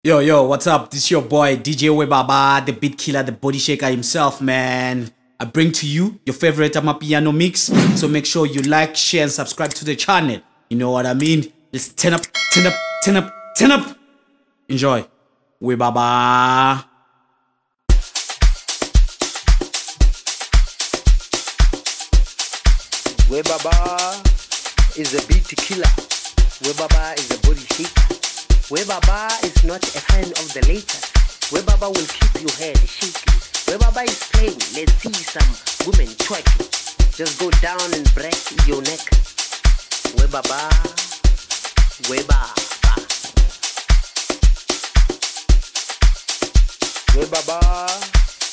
Yo, what's up? This is your boy DJ Webaba, the beat killer, the body shaker himself, man. I bring to you your favorite Amapiano mix, so make sure you like, share, and subscribe to the channel. You know what I mean? Let's turn up. Enjoy. Webaba. Webaba is a beat killer. Webaba is a body shaker. Webaba is not a fan of the latest. Webaba will keep your head shaking. Webaba is playing. Let's see some women twerking. Just go down and break your neck. Webaba. Webaba. Webaba.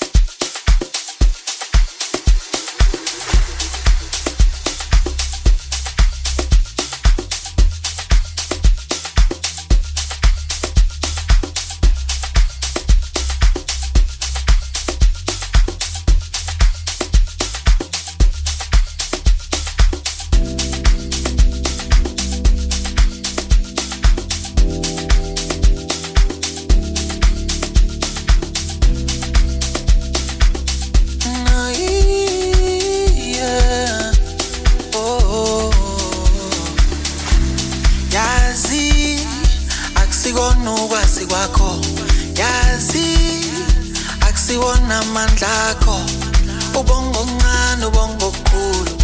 Ukwazi kwakho yazi akusiwona amandla akho ubongo oncane ubongo okukhulu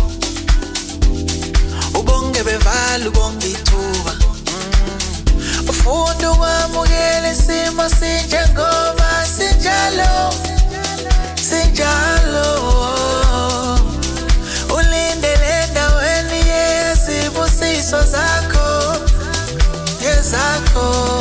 ubonge bevala ubonge ithuba ufunda ukwamukela isimo sinjengoba sinjalo ulindele endaweni yezibusiso zakho yezakho.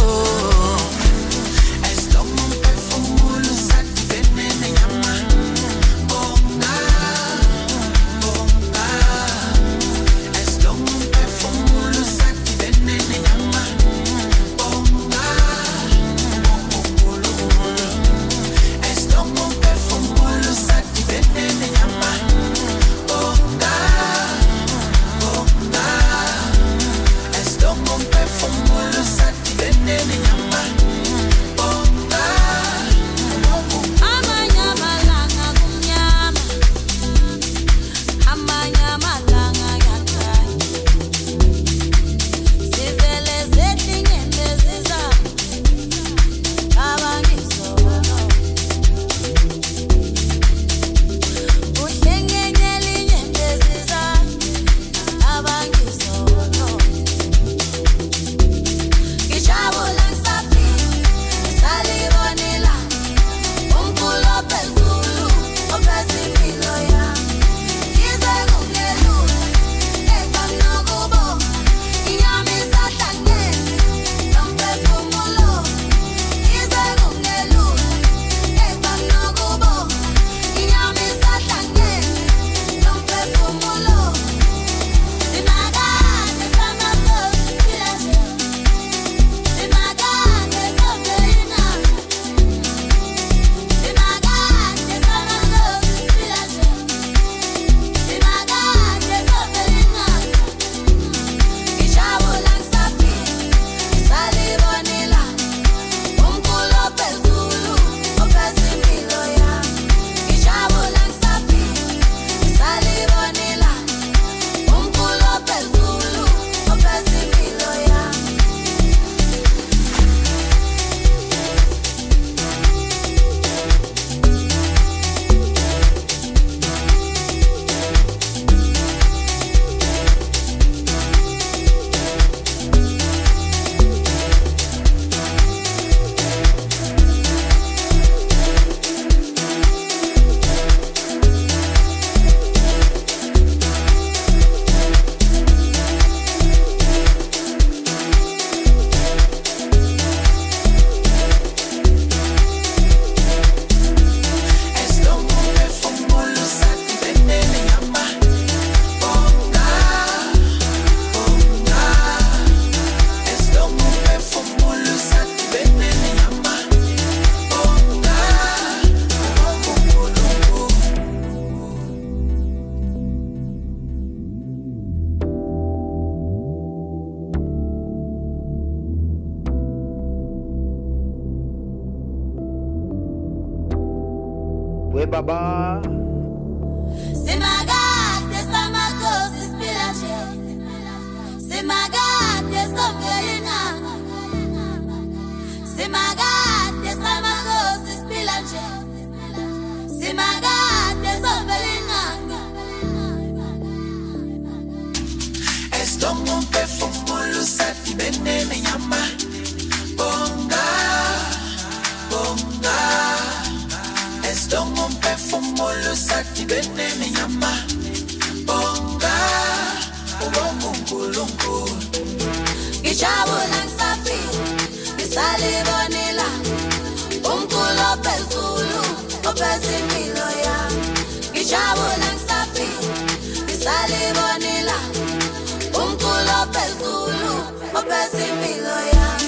we baba. Simagate samakosi spilache. Simagate somvelina. Simagate samakosi spilache. Simagate somvelina. Esto un perfume sati bene me llama. Bonga, bonga. Esto un perfume sati bene me llama. Bonga, bongo kulungu. Gishabula ngisafi, ngisali bonila. Umkulo phezulu, opheza impilo yami. Gishabula ngisafi, ngisali bonila. Umkulo phezulu, opheza impilo yami.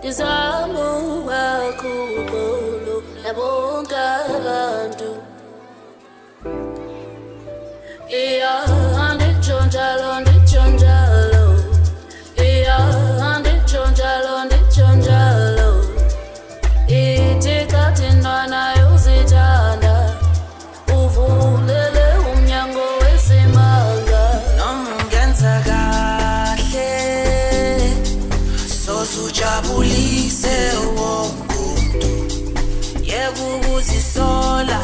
Izamu wakubolo nabonga abantu. Ande chonjalo. Ande chonjalo. Itikati nwana yozitanda. Uvulele umnyango wesimanga. Nomgenza kahle sozujabulise wonke yebo ukuzisola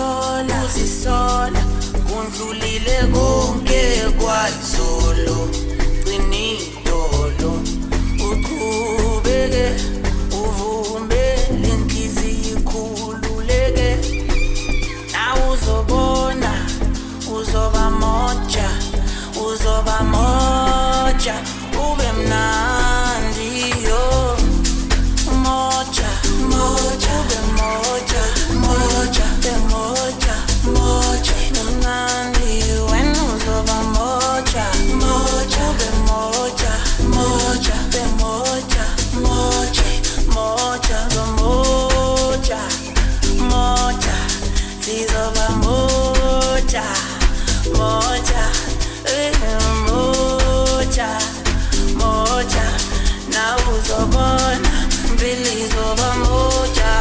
kundlulile konke kwayizolo qinidolo uqhubeke uvumbele inhliziyo ikhululeke nawe uzobona uzoba moja ube mnandi yo moja ube moja mnandi when uzoba moja ube moja sizoba moja na uzobona mbili zoba moja.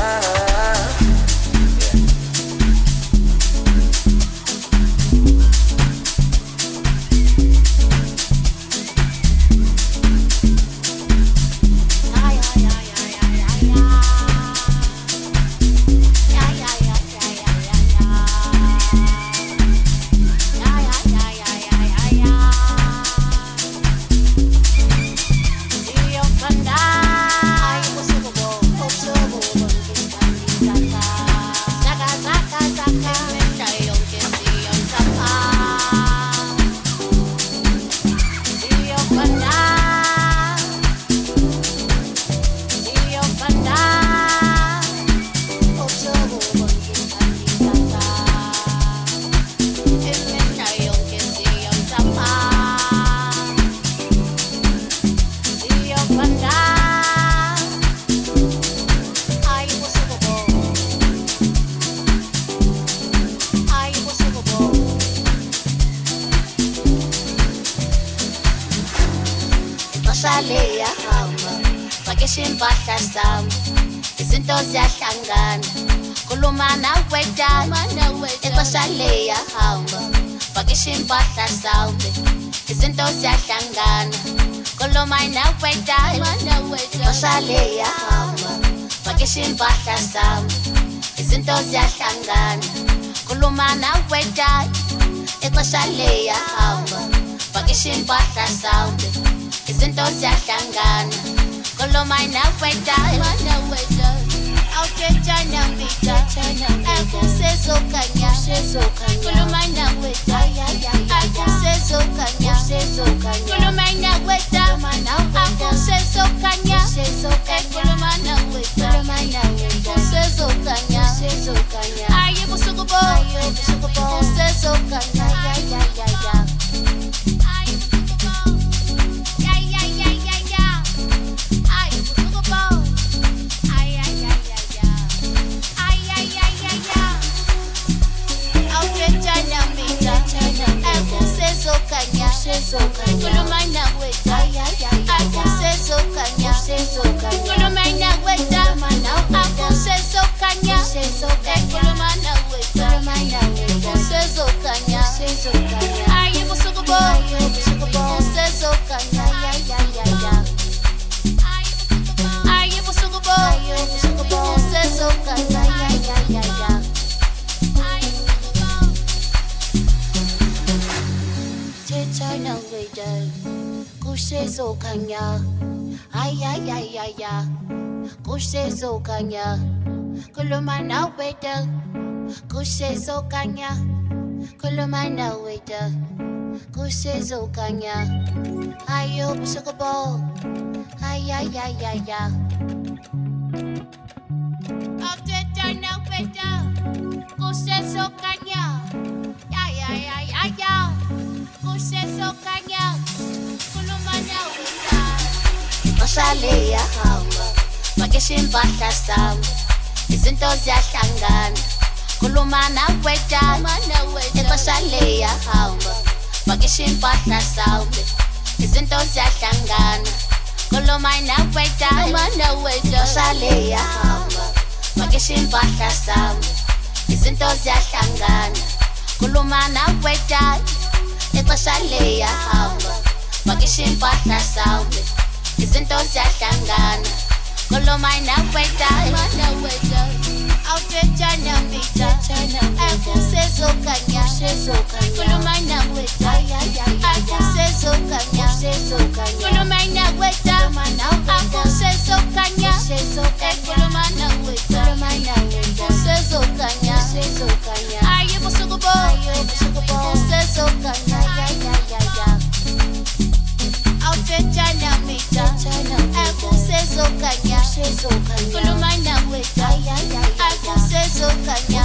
Saleya hamba vakesha impahla sami izinto ziyahlangana khuluma nawe dama Saleya hamba vakesha impahla sami izinto ziyahlangana khuluma nawe dama Saleya hamba vakesha impahla sami izinto ziyahlangana khuluma nawe dama Saleya hamba vakesha impahla sami izinto ziyahlangana khuluma nawe dama awuthetshana mbita akusezokanya khuluma nawe akusezokanya khuluma nawe dama akusezokanya khuluma nawe akusezokanya ayibusuku bo akusezokanya khuluma nawe akusezokanya khuluma nawe dama akusezokanya khuluma nawe akusezokanya ayibusuku bo akusezokanya ayibusuku bo akusezokanya China waiter, kusezokanya, kusezokanya, khuluma nawe kusezokanya, khuluma nawe kusezokanya, ayibusuku bo awuthetha nawe kusezokanya kusezokanya khuluma nawe Saleya hamba pakisha impahla sami izinto ziyahlangana khuluma nawe dad ixesha liyahamba pakisha impahla sami izinto ziyahlangana khuluma nawe dad ixesha liyahamba pakisha impahla sami izinto ziyahlangana khuluma nawe dad ixesha liyahamba pakisha impahla sami izinto ziyahlangana khuluma nawe dad awuthetshana mbita akusezokanya khuluma nawe dad akusezokanya khuluma nawe dad akusezokanya khuluma nawe dad akusezokanya aye busuku boy akusezokanya awuthetshana mbita akusezokanya khuluma nawe dad akusezokanya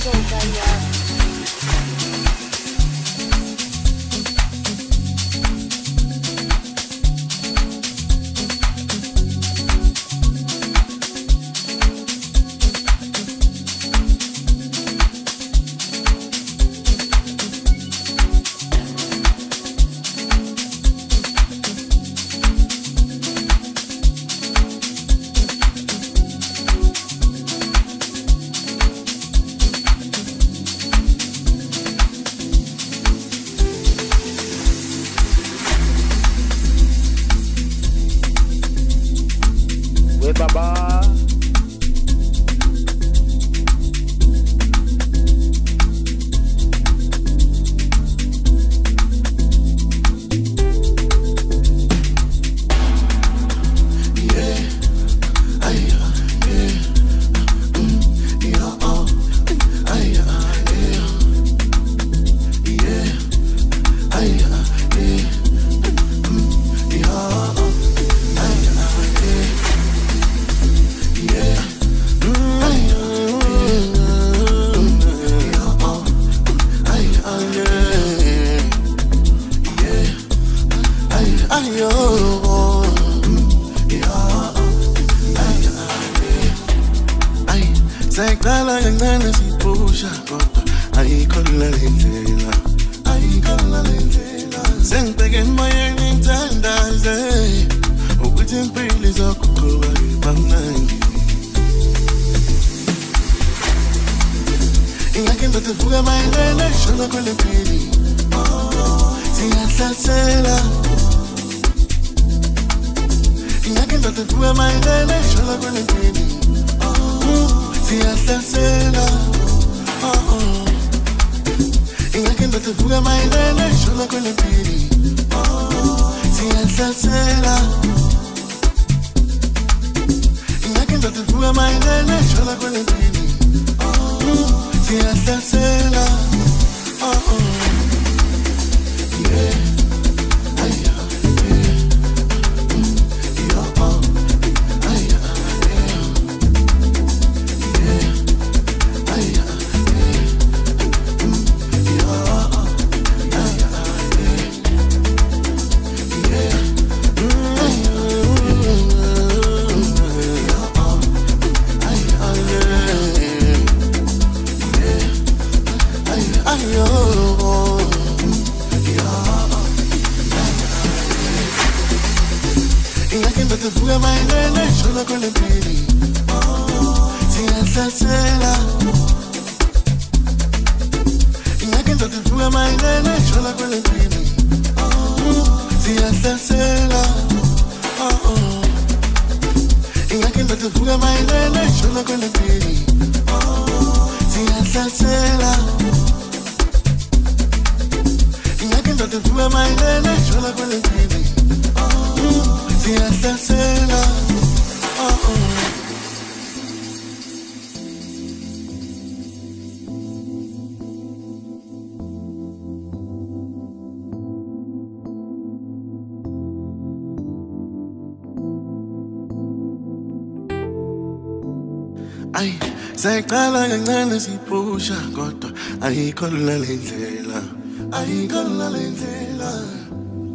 Ay, seqala kancane sipusha kodwa ayikholwa lendlela, ayikholwa lendlela.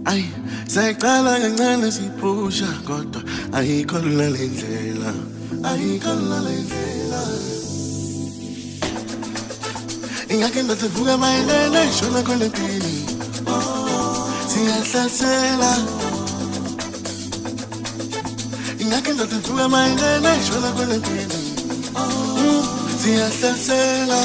Ay, sayicala kancane siphusha kodwa ayikho lula le ndlela, ayikho lula le ndlela. Ingakhe ndavuka mayelele shona khona empini, siyahlasela. Ingakhe ndavuka mayelele shona khona empini, siyahlasela.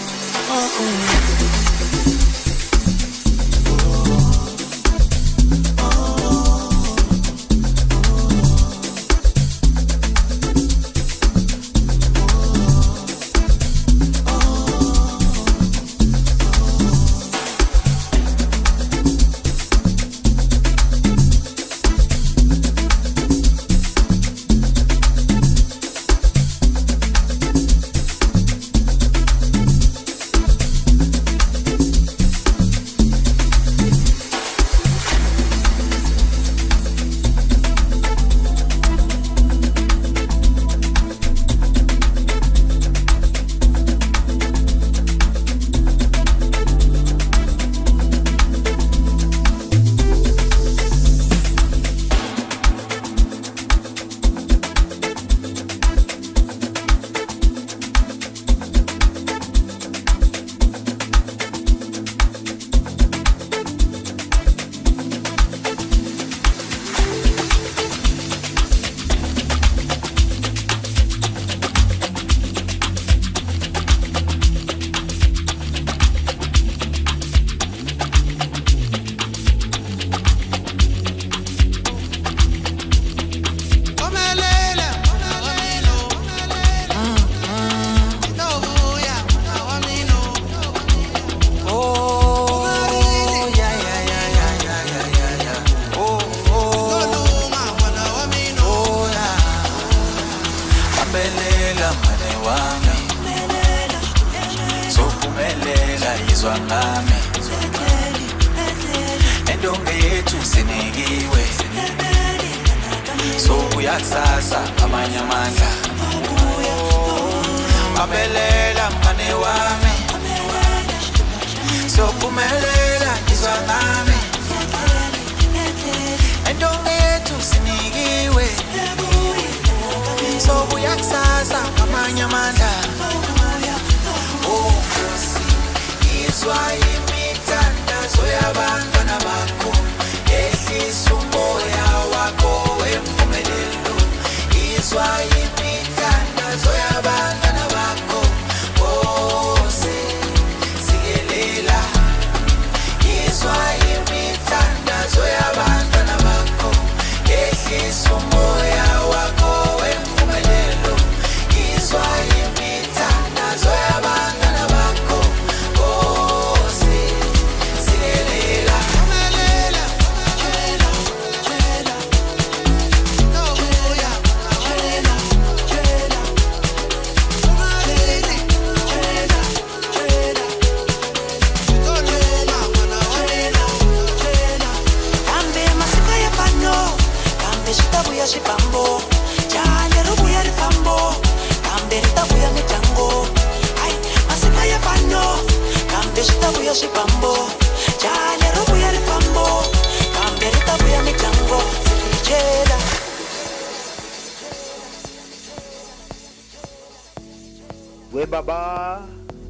Baba.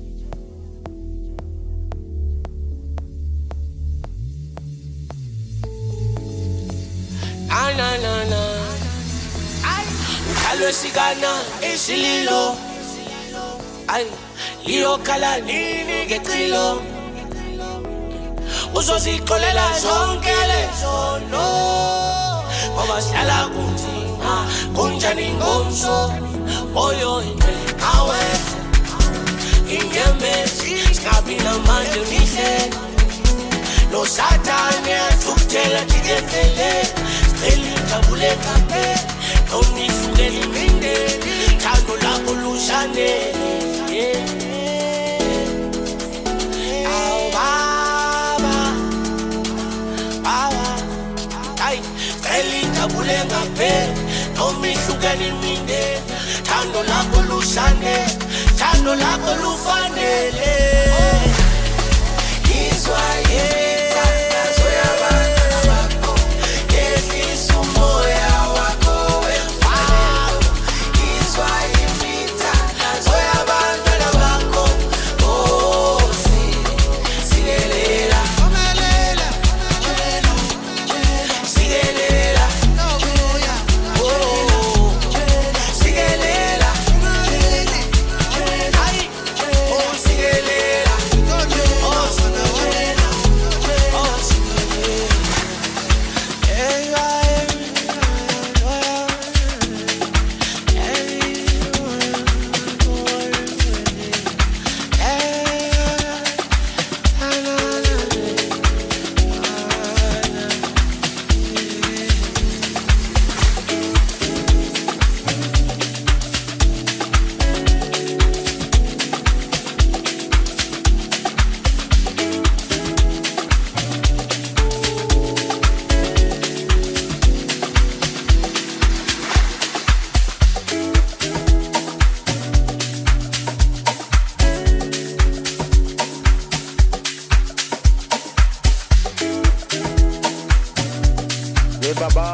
Na Ukalo sigana esililo ay liyo kala nini ngecilo uzozikolela zonke lezono ngoba sihlala kunzima kunjani ngomso moyo awe ingemezi skabina manje mihle no satani atukutela tiketele elinjabule kape nonisuke liminde thando lakho lushane aw baba ay elinjabule kape nonisuke liminde thando lakho lushane thando lakho lufanele izwa yethanda soyabana We Baba.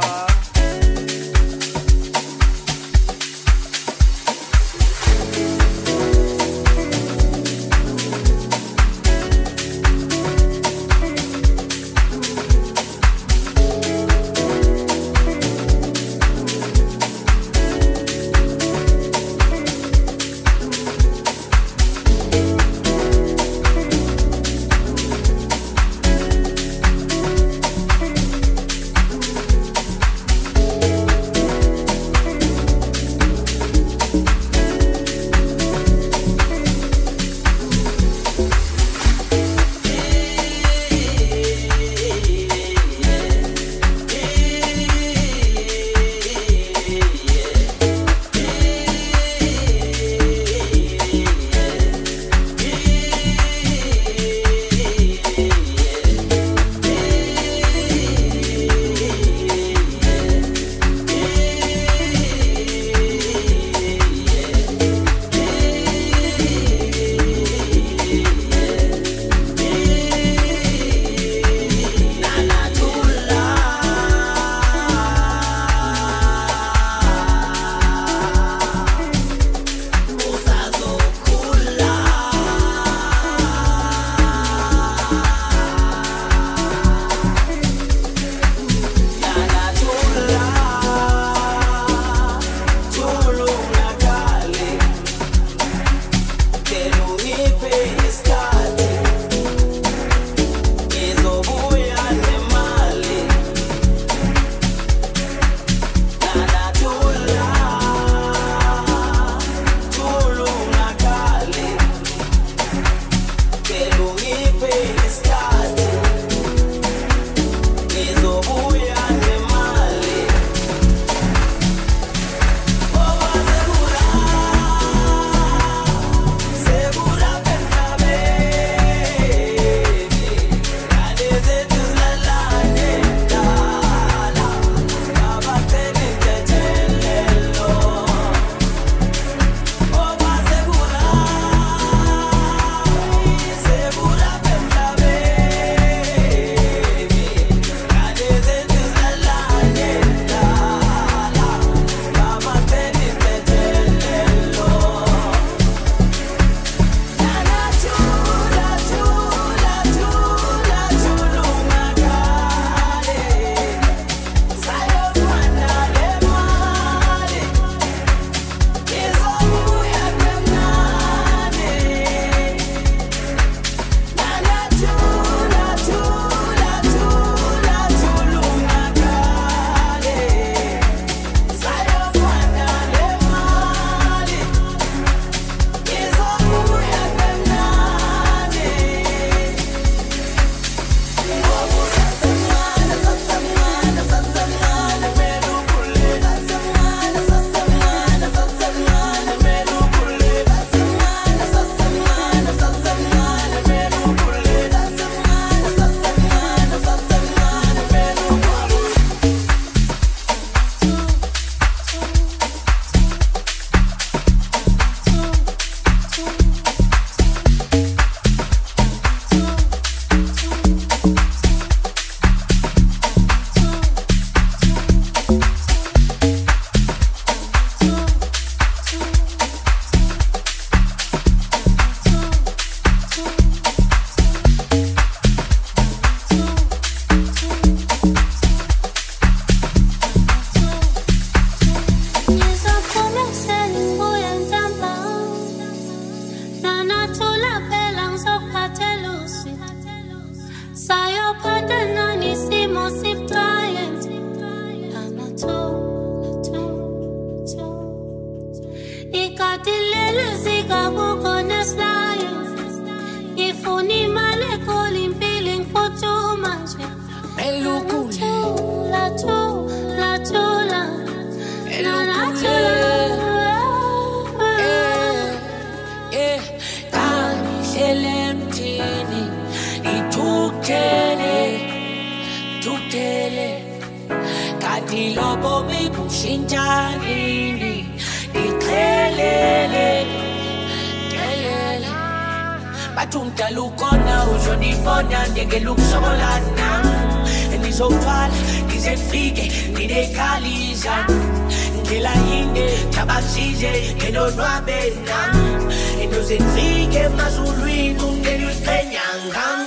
Batunta lukona ujo ni fonya ndege luksolana. ngizotwala ngize ngifike nginekhalisa ngila yinde tabasize ngenonwabe nami endoze ngifike emazulwini ungene uyiqhenyanga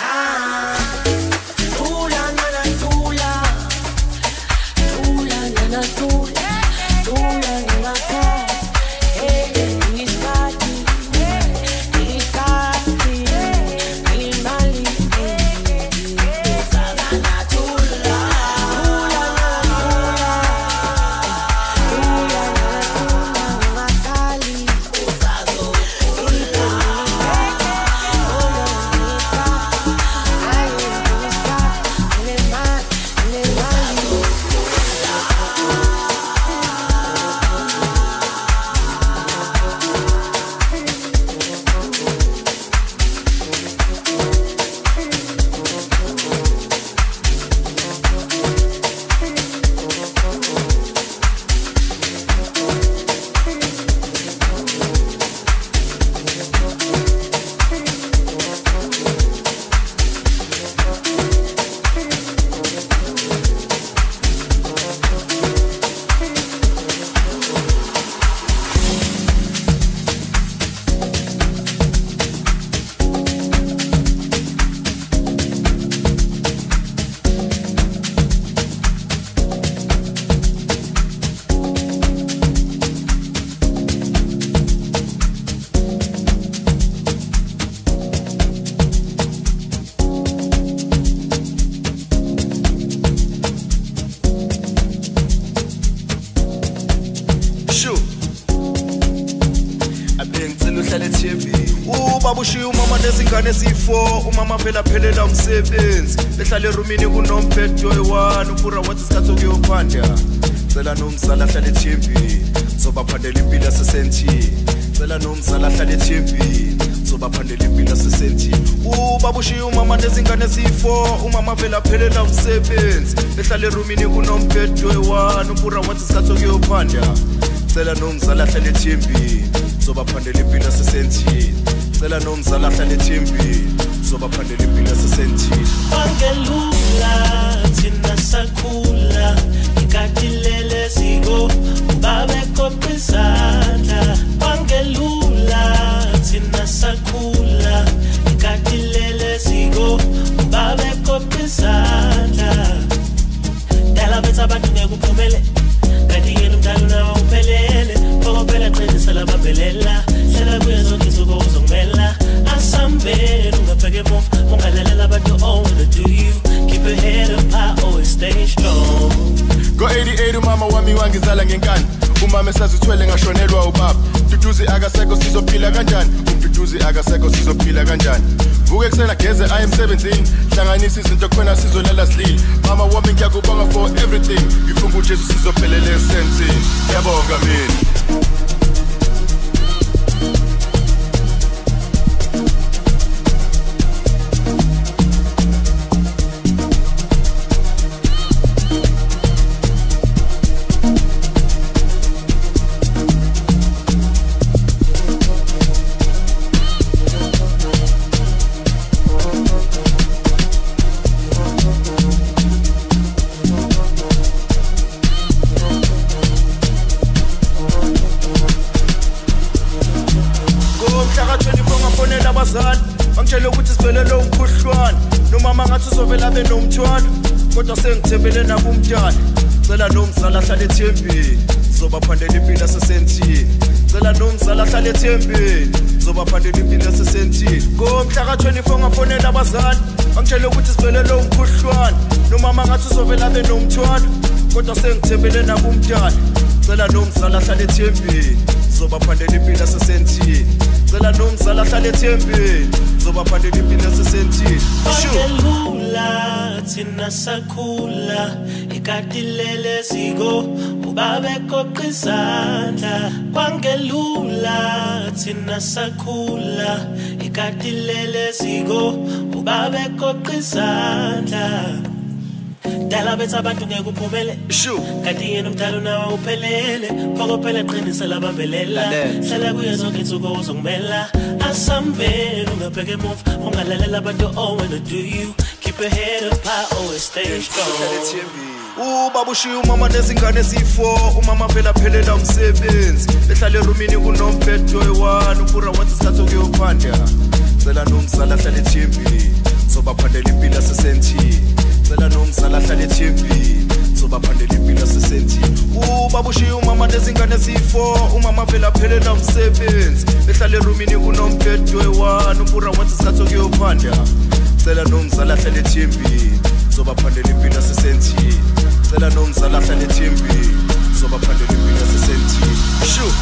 Babushiya umama nezingane ezi4 umama phela phelela umsebenzi ehlala erumini kunomphetho oyi1 upura wathi isikhathi okuyophanda cela nomzala hlala ethembini zobaphandela impilo yasesentini cela nomzala hlala ethembini zobaphandela impilo yasesentini babushiya umama nezingane ezi4 umama phela phelela umsebenzi ehlala erumini kunomphetho oyi1 upura wathi isikhathi okuyophanda cela nomzala hlala ethembini zobaphandela impilo yasesentini cela nomzala hlala ethembini zobaphandela impilo yasesentini Bangelula thina sakhula ikatilele siko babe kophisandla Bangelula thina sakhula ikatilele siko babe kophisandla Dala betha abantu ngekuphumele kanti yena umdala nawo uphelele phela qinisa lababelela hlala kuye zonke insuku uzongimela asambele ungabheke emuva ungalalela abantu wanna do you keep your head up high always stay strong Go 88 umama wami wangizala ngenkani umama esazithwele ngashonelwa ubaba Duduzi akasekho sizophila kanjani Duduzi akasekho sizophila kanjani Vuke kusena geze I am 17 hlanganisa izinto khona sizolela silile mama wami ngiyakubonga for everything ngifunga uJesu sizophelela esentini yabonga mina Angitshela ukuthi siphelele umkhuhlwane nomama ngathi uzovela benomthwalo kodwa sengithembele nakumntwana cela nomzala hlala ethembini zobaphandela impilo yasesentini cela nomzala hlala ethembini zobaphandela impilo yasesentini ngomhla ka24 ngafonela abazali angitshela ukuthi siphelele umkhuhlwane nomama ngathi uzovela benomthwalo kodwa sengithembele nakumntwana cela nomzala hlala ethembini zobaphandela impilo yasesentini cela nomzala hlala ethembini zobaphandela impilo yasesentini Bangelula thina sakhula ikatilele siko ubabe kophisandla Bangelula thina sakhula ikatilele siko ubabe kophisandla Dala betha abantu ngekuphumele kanti yena umdala nawo uphelele phela qinisa lababelela hlala kuye zonke insuku uzongimela asambele ungabheke emuva ungalalela abantu wanna do you keep your head up high, always stay strong. Ubaba ushiya umama nezingane eziyi-4 umama phela phelela umsebenzi ehlala erumini kunomphetho oyi-1 upura wathi isikhathi okuyophandla cela nomzala ahlala ethembini sobaphandela impilo yasesentini cela nomzala ahlala ethembini sobaphandela impilo yasesentini ubaba ushiya umama nezingane eziyi-4 umama phela phelela umsebenzi ehlala erumini kunomphetho oyi-1 upura wathi isikhathi okuyophandla cela nomzala ahlala ethembini sobaphandela impilo yasesentini cela nomzala ahlala ethembini sobaphandela impilo yasesentini shu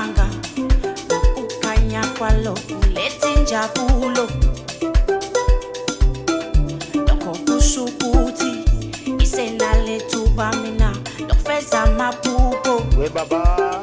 kwelanga ukukhanya kwalo kuletha injabulo lokho kusho ukuthi isenalethuba mina lokufeza amaphupho webaba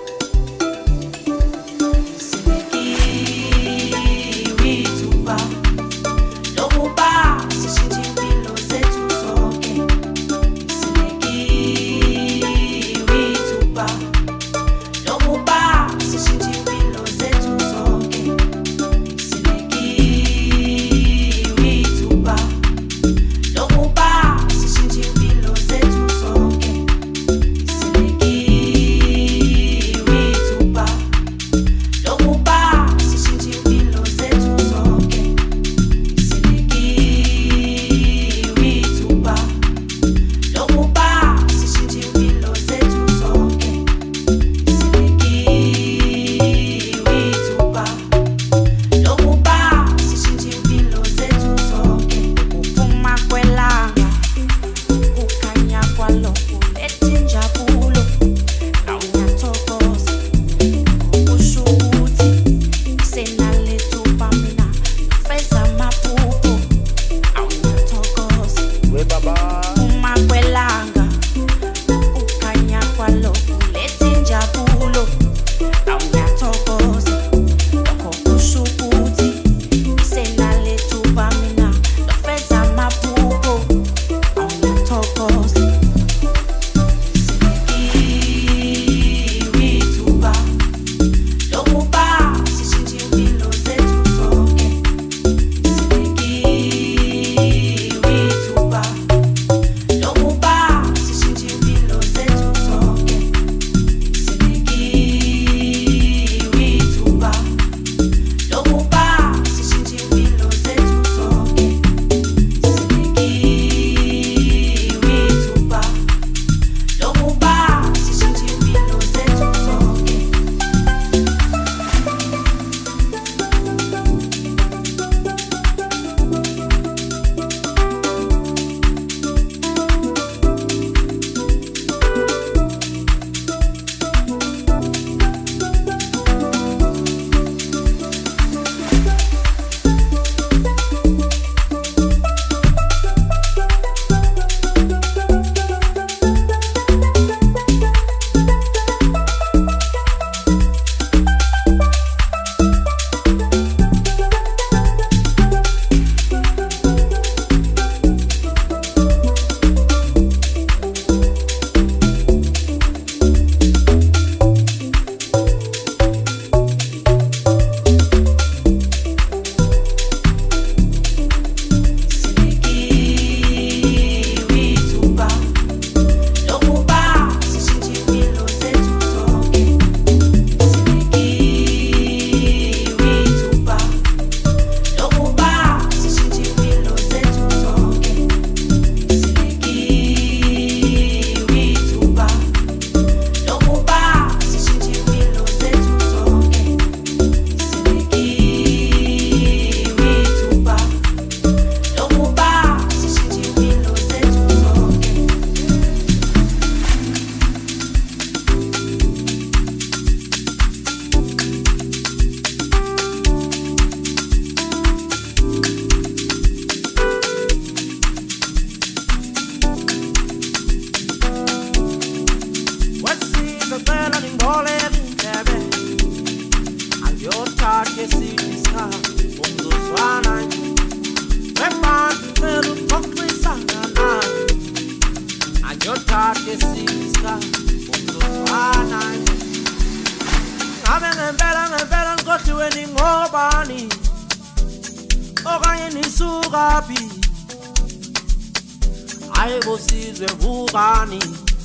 ayebosizwe vukani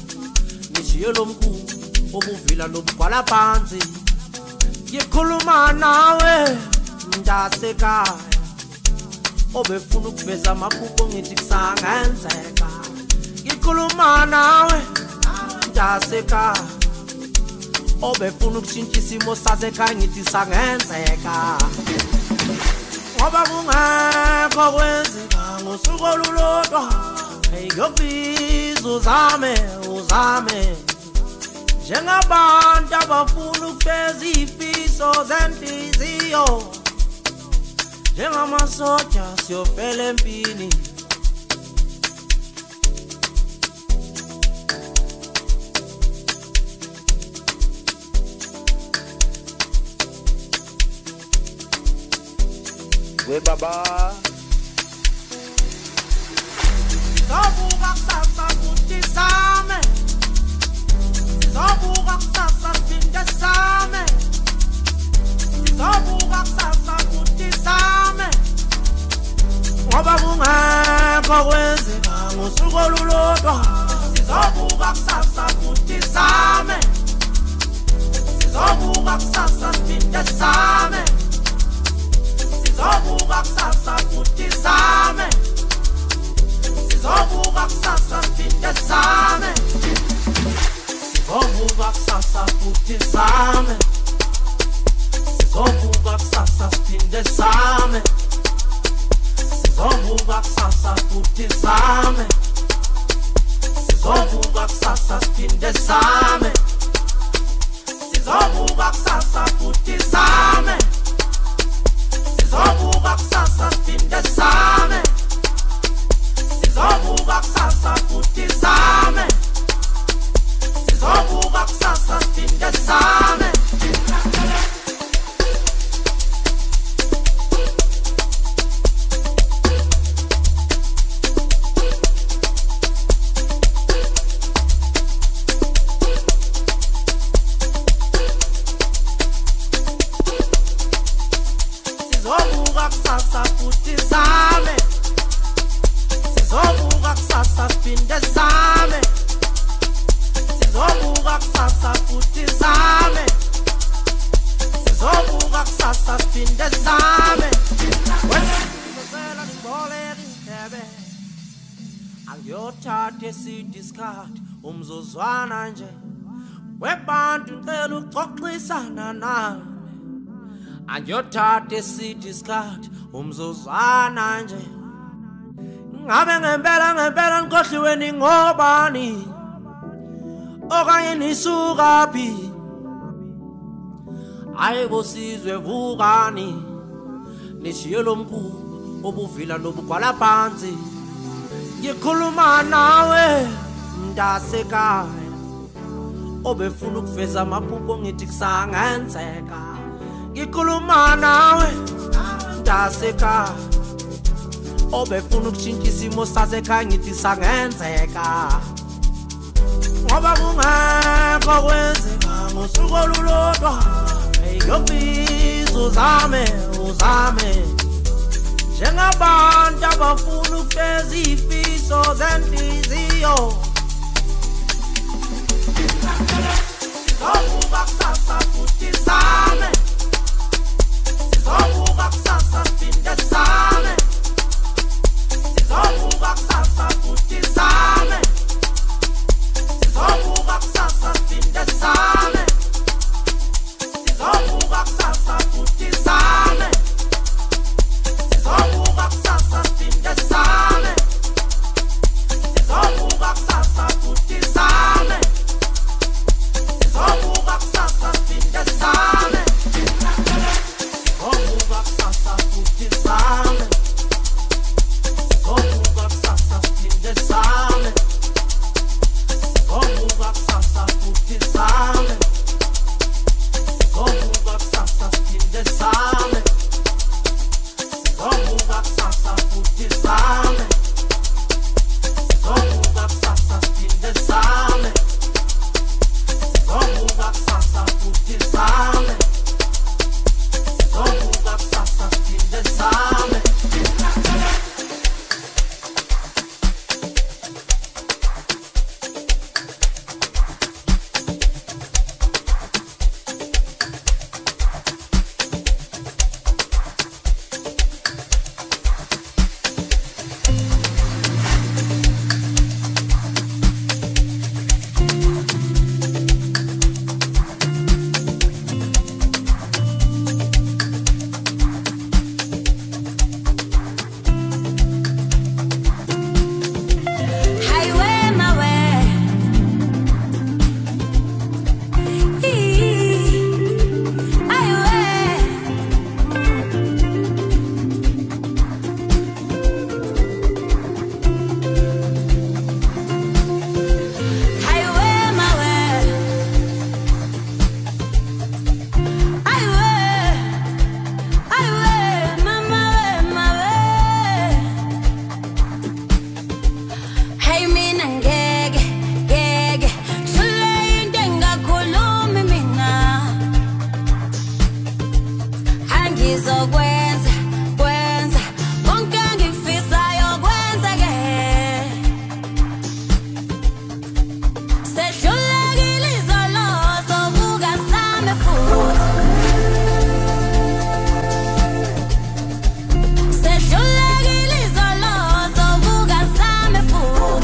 nishiyelo mkhulu obuvila lobugwala phansi ngikhuluma nawe mntasekhaya obefuna ukuveza amaphupho ngithi kusangenzeka ngikhuluma nawe mntasekhaya obefuna ukushintsha isimo sasekhaya ngithi sangenzeka ngoba kungekho kwenzeka ngosuku olulodwa ngiyokubizwa uzame njengabantu abafuna ukufeza izifiso zenhliziyo, njengamasoja siyofela empini. We baba Sizovuka kusasa futhi same, sizovuka kusasa siphinde same, sizovuka kusasa futhi same, ngoba kungekho kwenzeka ngosuku olulodwa. Sizovuka kusasa futhi same, sizovuka kusasa siphinde same, sizovuka kusasa futhi same, sizovuka kusasa siphinde same, sizovuka kusasa futhi same, sizovuka kusasa siphinde same, sizovuka kusasa futhi same, sizovuka kusasa siphinde same, sizovuka kusasa futhi same, sizovuka kusasa siphinde same, sizovuka kusasa futhi same, sizovuka kusasa siphinde same. Sizovuka kusasa futhi same, sizovuka kusasa siphinde same, sizovuka kusasa futhi same, sizovuka kusasa siphinde same. Wesizela ngiboleka indlebe, angiyothatha eside isikhathi umzuzwana nje webantu ngicela ukuxoxisana nami. Angiyothatha eside isikhathi umzuzwana nje, ngabe ngempela ngikhohliwe ningobani okanye nisukaphi. Ayibo sizwe vukani nishiye lo mkhulu obuvila nobugwala phansi. Ngikhuluma nawe mntasekhaya obefuna ukuveza amaphupho ngithi kusangenzeka. Ngikhuluma nawe mntasekhaya obefuna ukushintsha isimo sasekhaya ngithi sangenzeka, ngoba kungekho kwenzeka ngosuku olulodwa. Ngiyobhiza uzame njengabantu abafuna ukufeza izifiso zenhliziyo. Sizovuka kusasa futhi same, sizovuka kusasa siphinde same, sizovuka kusasa futhi same, sizovuka kusasa siphinde same, sizovuka kusasa futhi same, sizovuka kusasa siphinde same, sizovuka kusasa futhi same, sizovuka kusasa Angizokwenza, kwenza konke engifisayo kwenzeke. Sehlulekile izolo sovuka same futhi. Sehlulekile izolo sovuka same futhi.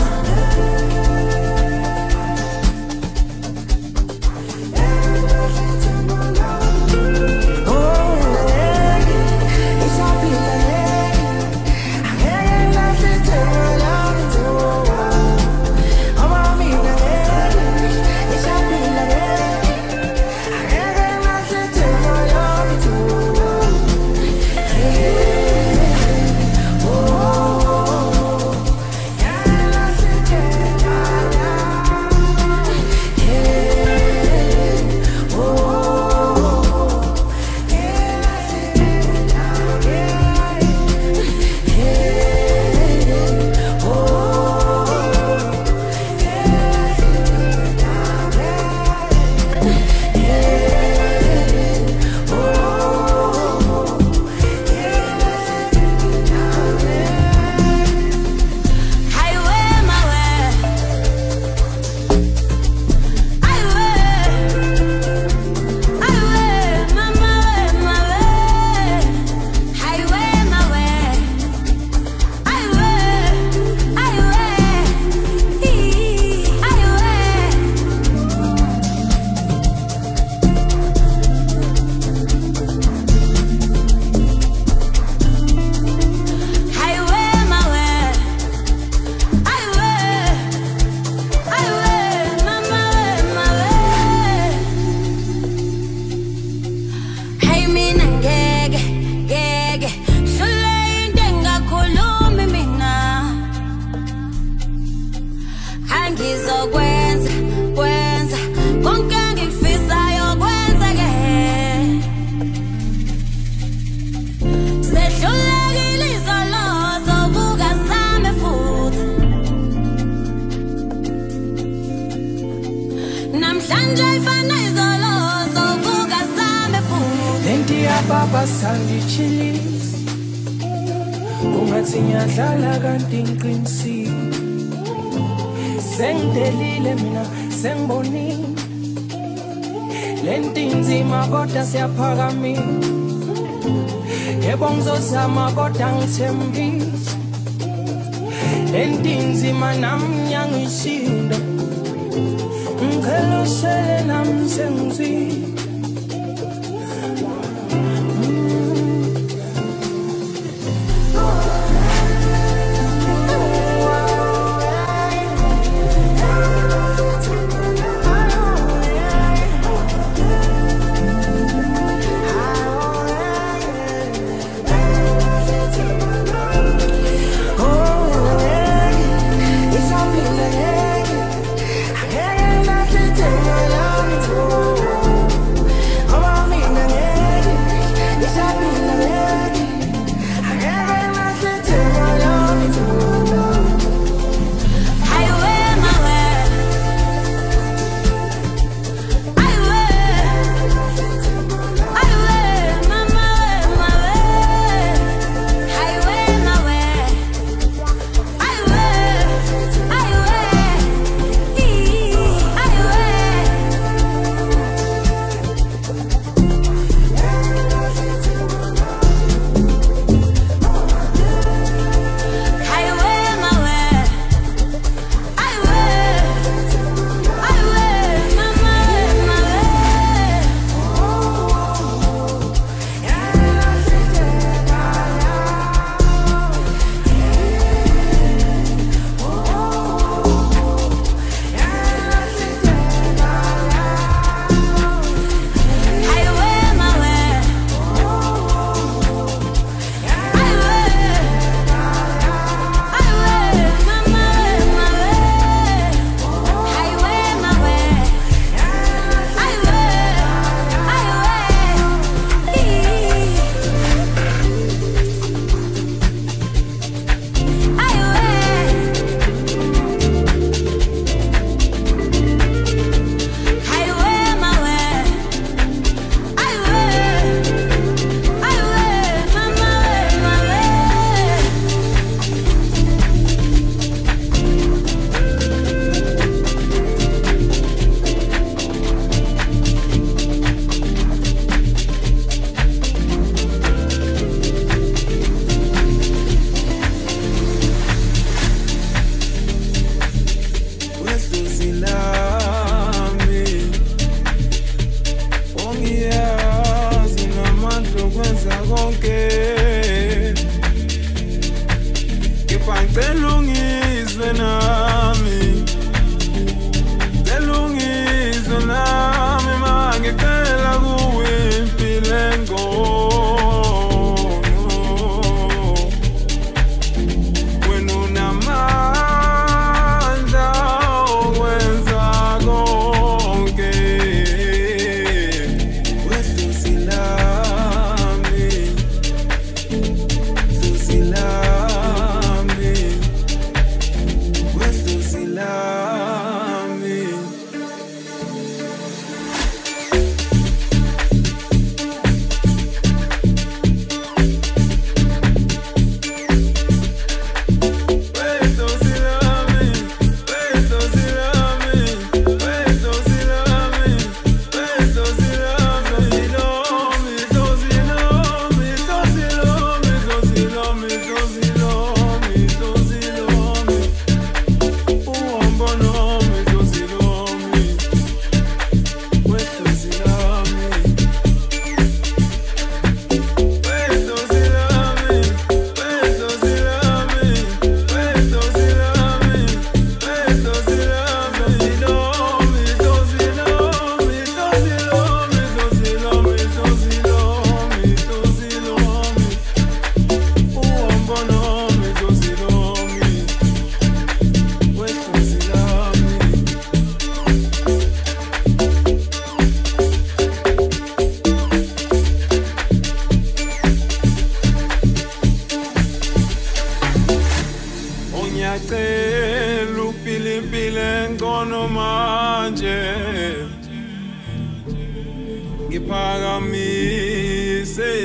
Angizokwenza, kwenza konke engifisayo kwenzeke. Sehlulekile izolo sovuka same futhi. Namhlanje ifana izolo sovuka same futhi. Lenti yababa sangichilisa, ungathi ngiyadlala kanti ngiqinisile. Sengidelile mina sengibonile, lenti nzima kodwa siyaphakamisa. Yebo ngizozama kodwa ngithembisa, lenti nzima nami ngiyangishinda. Ngicela ushele nami sengizwile.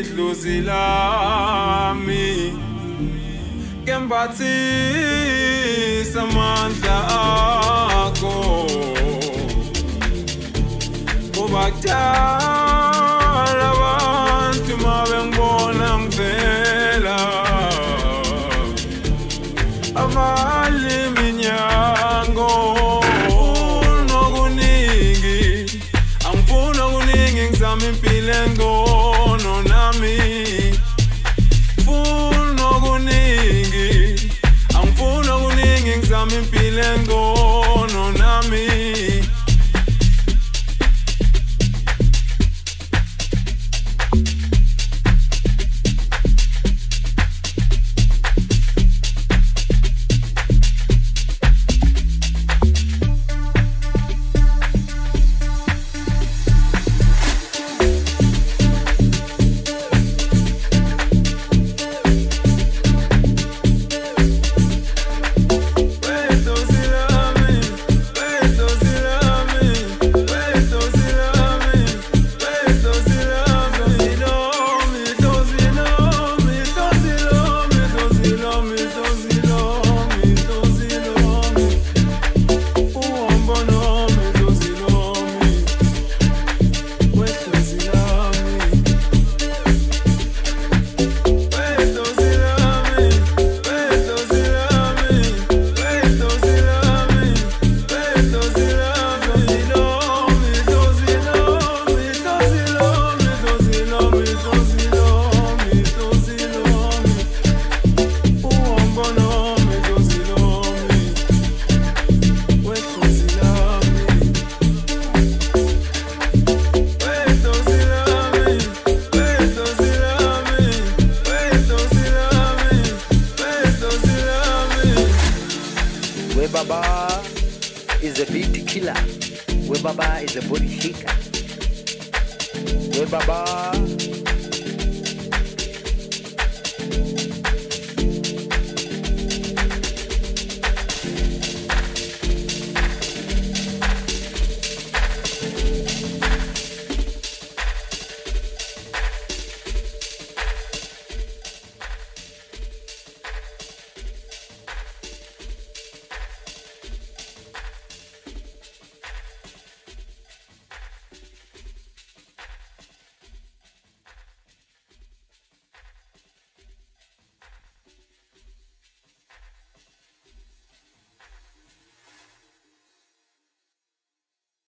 idlozi lami Kemphathisa amandla akho Ubakudala abantu mabengibona ngivela Avali iminyango Angifuna okuningi ngizama impilo engcono nami Angifuna okuningi ngizama impilo engcono nami Baba is a beat killer. Baba is a body shaker. Baba